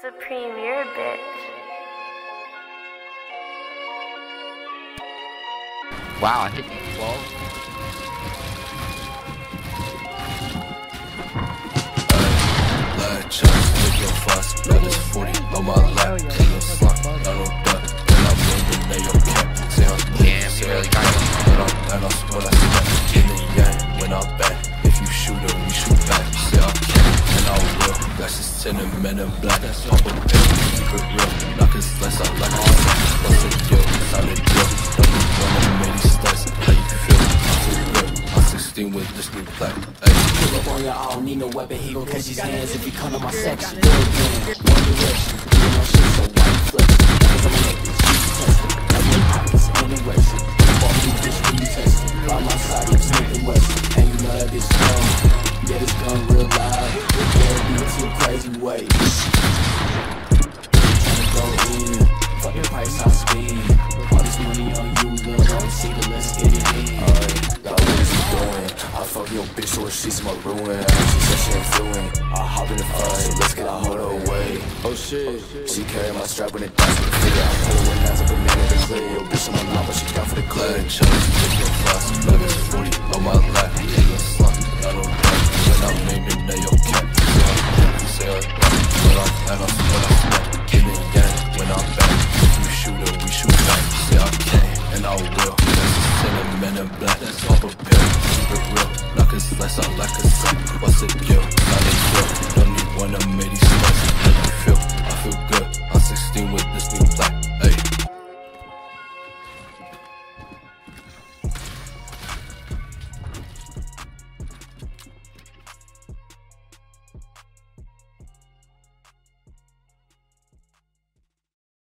Supreme, you're a bitch. Wow, I hit you 12. Like chucks, with your fuss, got this 40 on my lap, in the slump, I don't duck, and I'm moving, they your cap, say I'm Damn, you really got it. and I swear I smack, in the yang, when I'm back, if you shoot her, we shoot back, say I can, and I will, that's just 10 and men in black, pop a pill, keep it real, knock his less, I like it, what's a deal, not a deal, don't be one of made these stunts, how you feel, I'm too real, I'm 16 with this new black, pull up on ya, I don't need no weapon. He gon' catch his hands if he come to my section. Go again, one direction. You know shit so white flex. Cause I'm naked, she's tested. Got no pockets in the rest. Fuck you, bitch, when you test it. By my side, it's Smith and West. And you know that this gun, yeah, this gun real loud. Yeah, be to a crazy way. Tryna go in, fuck the price I spend. All this money on you, little don't see the let's get it in. Alright, got what is you doing? I fuck your bitch so she's my ruin. She said she ain't fluent. I hop in the front, so let's get a hold her away. Oh shit, she carry my strap when it dies with the figure. I pull her when hands up a minute to clear. Yo bitch on my mouth, but she down for the clear. Chucks, take your fuss, love is 40 on my lap. In the slump, I don't duck. When I'm naming, they your cap. Say I